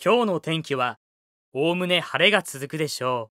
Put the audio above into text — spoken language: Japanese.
今日の天気はおおむね晴れが続くでしょ